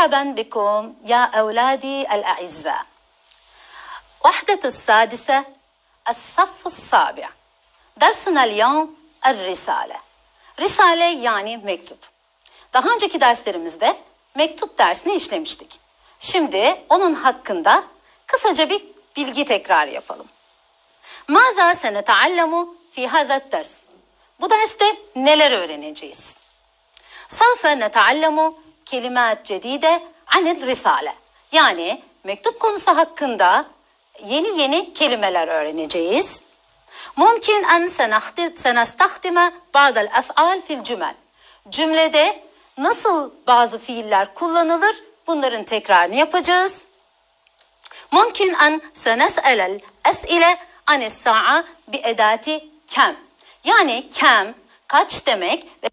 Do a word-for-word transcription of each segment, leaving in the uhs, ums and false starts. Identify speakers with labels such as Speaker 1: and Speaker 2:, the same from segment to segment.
Speaker 1: مرحبا بكم يا أولادي الأعزاء. وحدة السادسة الصف السابع. درسنا اليوم الرسالة. Risale yani mektup. Daha önceki derslerimizde mektup dersini işlemiştik. Şimdi onun hakkında kısaca bir bilgi tekrar yapalım. ماذا سنتعلم في هذا الدرس? Bu derste neler öğreneceğiz? سوف نتعلم كلمات جديدة عن الرسالة. Yani mektup konusu hakkında yeni yeni kelimeler öğreneceğiz. ممكن أن سنستخدم بعض الأفعال في الجمل. Cümlede nasıl bazı fiiller kullanılır? Bunların tekrarını yapacağız. ممكن أن سنسأل الأسئلة عن الساعة بأداة كم. Yani kem kaç demek ve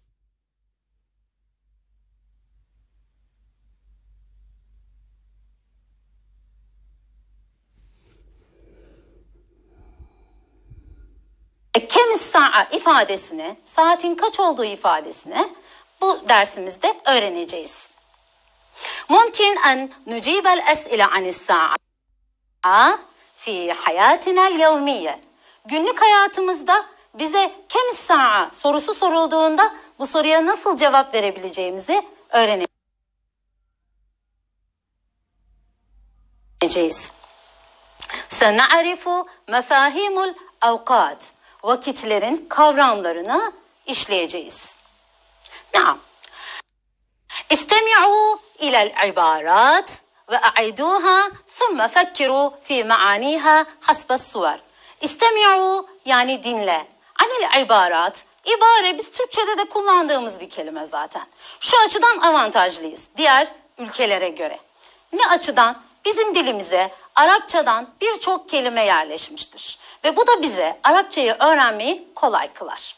Speaker 1: kemis sa'a ifadesini, saatin kaç olduğu ifadesini bu dersimizde öğreneceğiz. ممكن أن نجيب الأسئلة عن الساعة في حياتنا اليومية. Günlük hayatımızda bize kemis sa'a sorusu sorulduğunda bu soruya nasıl cevap verebileceğimizi öğreneceğiz. سنعرف مفاهيم الأوقات. Vakitlerin kavramlarını işleyeceğiz. نعم. استمعوا إلى العبارات وأعيدوها ثم فكروا في معانيها حسب الصور. استمعوا yani dinle. Anil ibarat. İbare biz Türkçe'de de kullandığımız bir kelime zaten. Şu açıdan avantajlıyız diğer ülkelere göre. Ne açıdan? Bizim dilimize Arapçadan birçok kelime yerleşmiştir. Ve bu da bize Arapçayı öğrenmeyi kolay kılar.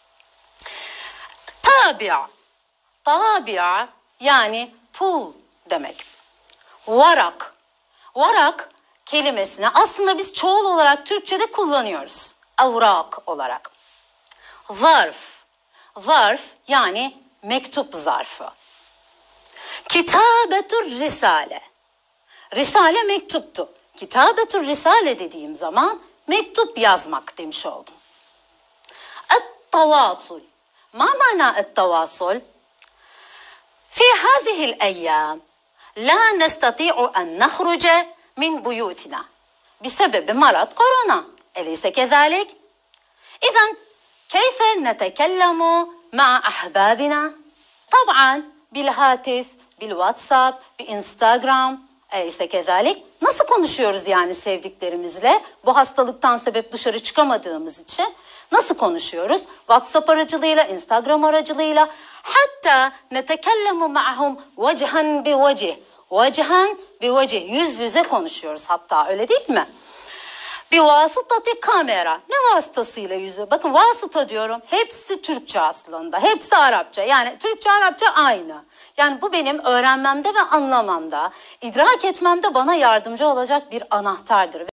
Speaker 1: Tabi'a. Tabi'a yani pul demek. Varak. Varak kelimesini aslında biz çoğul olarak Türkçe'de kullanıyoruz. Avrak olarak. Zarf. Zarf yani mektup zarfı. Kitabetur risale. Risale mektuptu. Kitabetur risale dediğim zaman mektup yazmak demiş oldum. Et-tavasul. Ma mana et-tavasul? Fi hâzihil eyyâm la nestati'u en nehruce min buyutina. Bisebebe marad korona. Eleyse kezalik? İzen keyfe netekellemu ma'a ahbabina? Tab'an bilhatif, bil WhatsApp, bil Instagram. Eleyse kezalik. Nasıl konuşuyoruz yani sevdiklerimizle? Bu hastalıktan sebep dışarı çıkamadığımız için nasıl konuşuyoruz? WhatsApp aracılığıyla, Instagram aracılığıyla. Hatta netekellemu ma'hum vecihan bi vecih. Vecihan bi vecih. Yüz yüze konuşuyoruz hatta, öyle değil mi? Bir vasıtati kamera. Ne vasıtasıyla yüzü? Bakın vasıta diyorum. Hepsi Türkçe aslında. Hepsi Arapça. Yani Türkçe, Arapça aynı. Yani bu benim öğrenmemde ve anlamamda, idrak etmemde bana yardımcı olacak bir anahtardır.